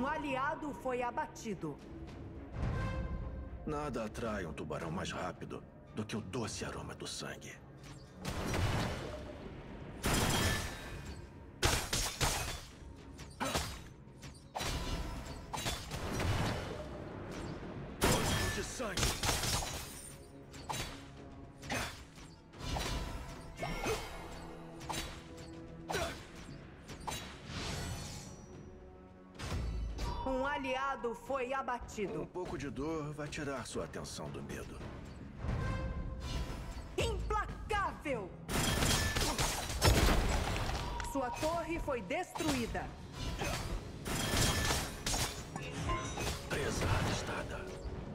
Um aliado foi abatido. Nada atrai um tubarão mais rápido do que o doce aroma do sangue. Gosto de sangue. Um aliado foi abatido. Um pouco de dor vai tirar sua atenção do medo. Implacável! Sua torre foi destruída. Presa avistada.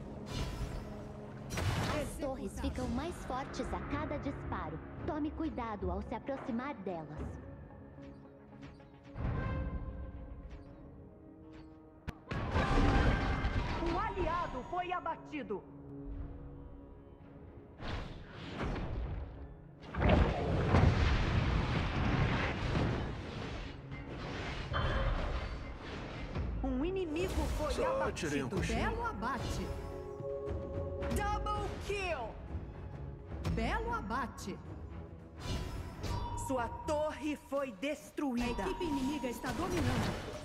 As torres ficam mais fortes a cada disparo. Tome cuidado ao se aproximar delas. Um aliado foi abatido. Um inimigo foi Só tirei um abatido. cochilo. Belo abate. Double kill. Belo abate. Sua torre foi destruída. A equipe inimiga está dominando.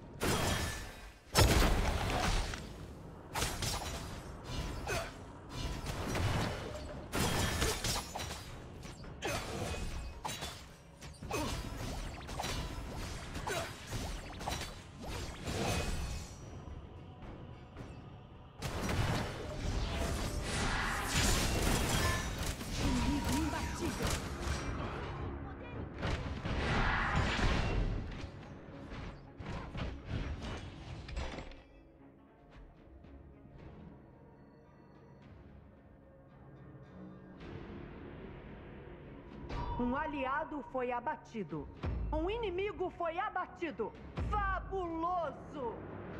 Um aliado foi abatido. Um inimigo foi abatido. Fabuloso!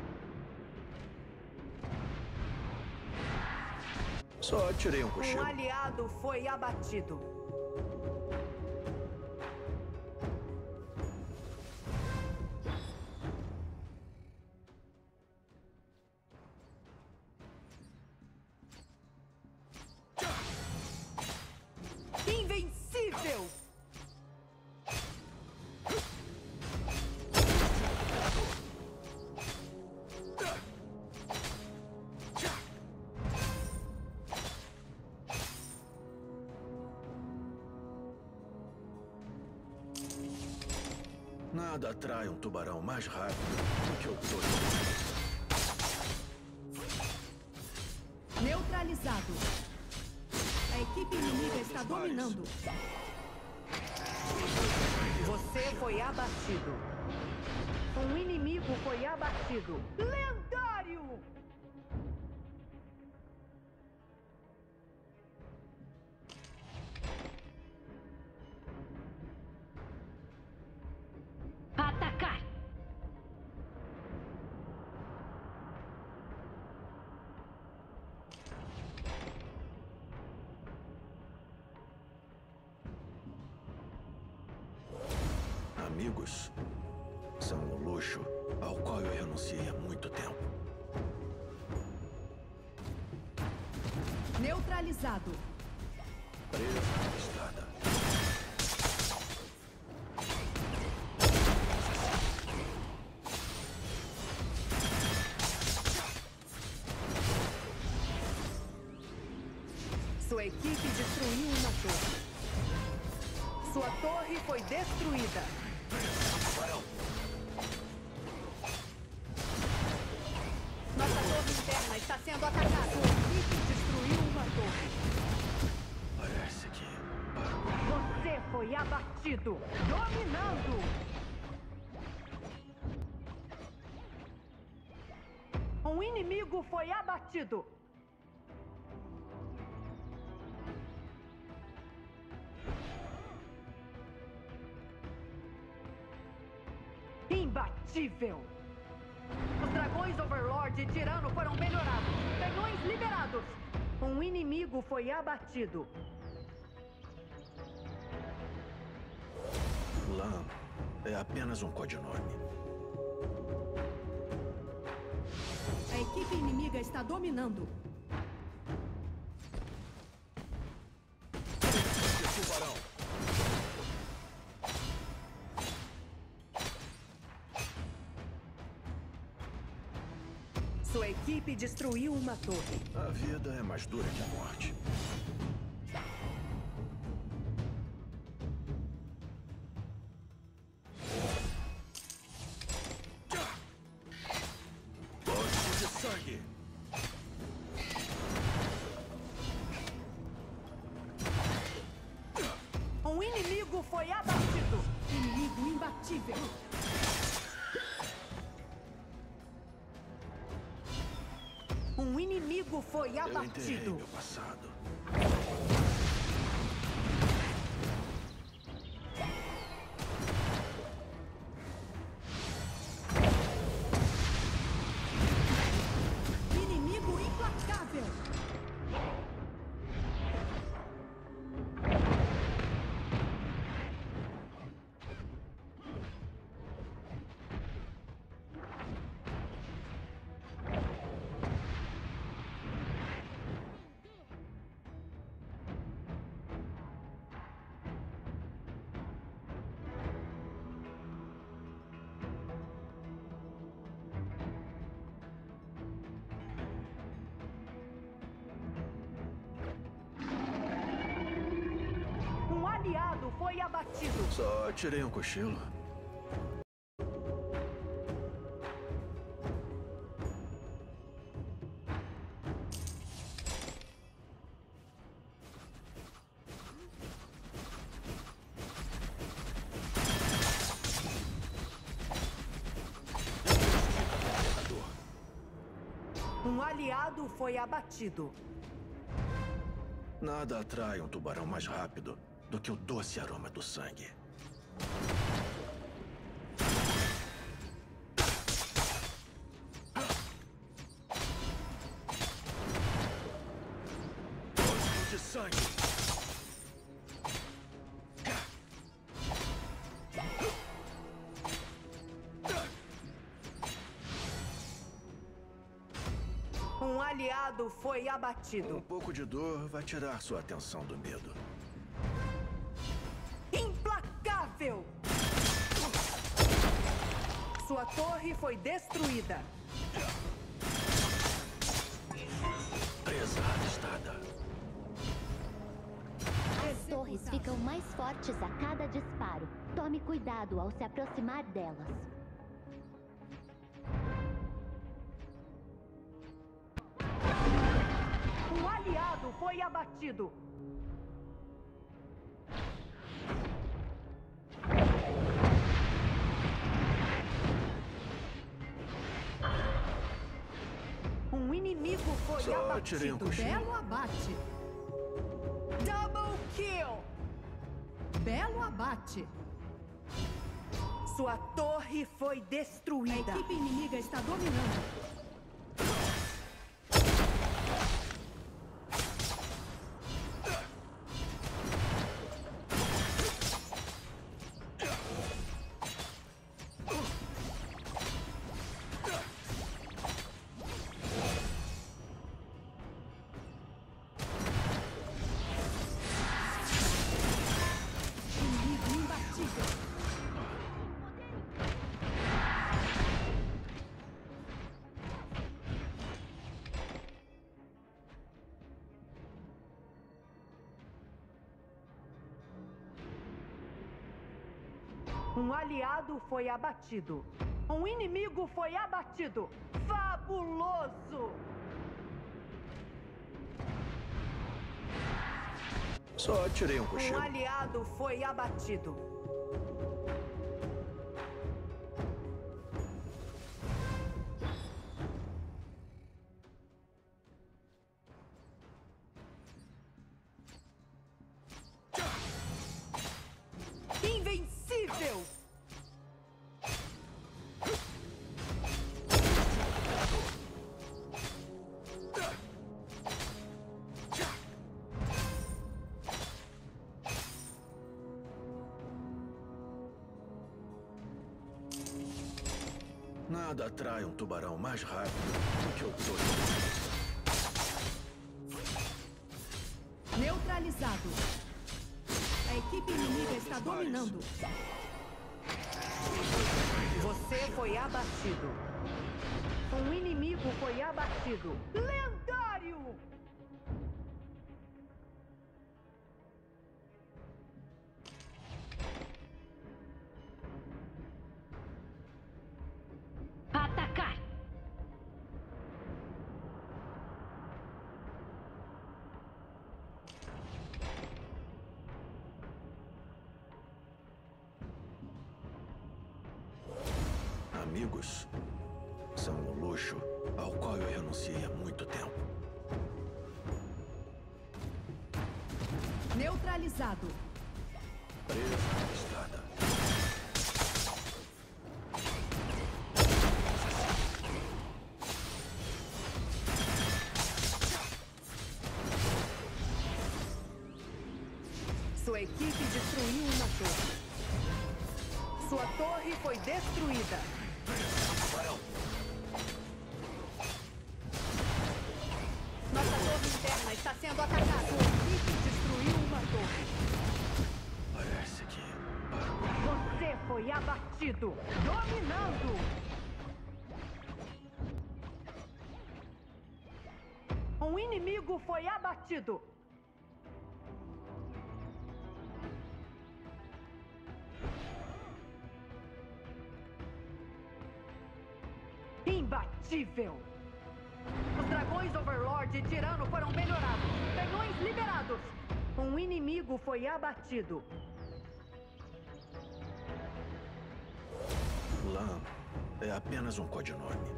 Só tirei um cochilo. Um aliado foi abatido. Invencível! Nada atrai um tubarão mais rápido do que o doce. Neutralizado. A equipe inimiga está dominando. Você foi abatido. Um inimigo foi abatido. Lendário! Atacar! Amigos são um luxo ao qual eu renunciei há muito tempo. Neutralizado. Presa avistada. Sua equipe destruiu uma torre. Sua torre foi destruída. Nossa torre interna está sendo atacada. Sua equipe destruiu uma torre. Parece que... Você foi abatido. Dominando. Um inimigo foi abatido. Imbatível! Os dragões Overlord e Tirano foram melhorados. Canhões liberados. Um inimigo foi abatido. Lam é apenas um codinome. equipe inimiga está dominando. Tubarão. Sua equipe destruiu uma torre. A vida é mais dura que a morte. Poço de sangue. Um inimigo foi abatido. Inimigo imbatível. Um inimigo foi Eu enterrei abatido. meu passado. Inimigo implacável. Um aliado foi abatido. Só tirei um cochilo. Um aliado foi abatido. Nada atrai um tubarão mais rápido do que o doce aroma do sangue. Poço de sangue. Um aliado foi abatido. Um pouco de dor vai tirar sua atenção do medo. Implacável! Sua torre foi destruída. Presa avistada. As torres ficam mais fortes a cada disparo. Tome cuidado ao se aproximar delas. Um aliado foi abatido. Um inimigo foi Só tirei um abatido. cochilo. Belo abate. Double kill. Belo abate. Sua torre foi destruída. A equipe inimiga está dominando. Inimigo imbatível. Um aliado foi abatido. Um inimigo foi abatido. Fabuloso! Só tirei um cochilo. Um aliado foi abatido. Invencível! Nada atrai um tubarão mais rápido do que o touro. Neutralizado. A equipe inimiga está dominando. Você foi abatido. Um inimigo foi abatido. Lendário! Atacar! Amigos são um luxo ao qual eu renunciei há muito tempo. Neutralizado. Preso na estrada. Sua equipe destruiu uma torre. Sua torre foi destruída. Nossa torre interna está sendo atacada. Sua equipe destruiu uma torre. Parece que... Você foi abatido. Dominando. Um inimigo foi abatido. Imbatível! Os dragões Overlord e Tirano foram melhorados. Canhões liberados. Um inimigo foi abatido. Lam é apenas um codinome.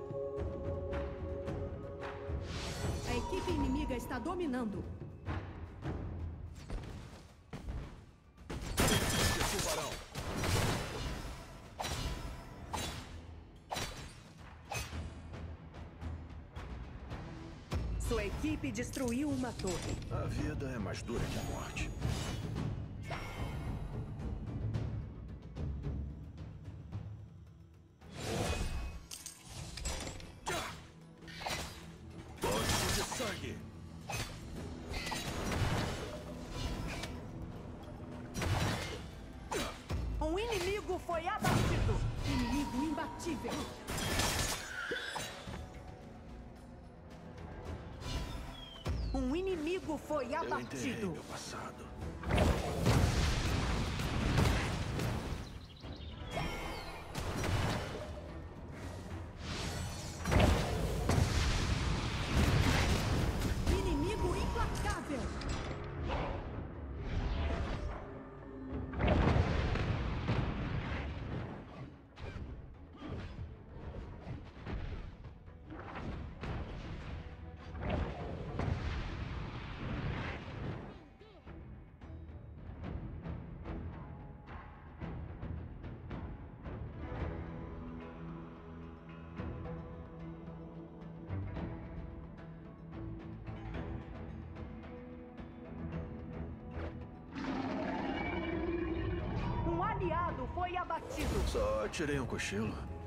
A equipe inimiga está dominando. Tubarão. Sua equipe destruiu uma torre. A vida é mais dura que a morte. Poço de sangue. Um inimigo foi abatido. Inimigo imbatível. Um inimigo foi Eu enterrei abatido. meu passado. Inimigo implacável. Um aliado foi abatido. Só tirei um cochilo.